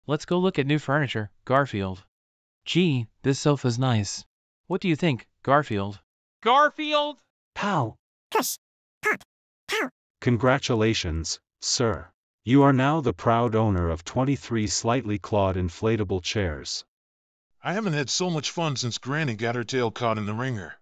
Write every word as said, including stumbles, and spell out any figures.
Let's go look at new furniture, Garfield. Gee, this sofa's nice. What do you think, Garfield? Garfield? Pow! Push! Pop! Pow! Congratulations, sir. You are now the proud owner of twenty-three slightly clawed inflatable chairs. I haven't had so much fun since Granny got her tail caught in the ringer.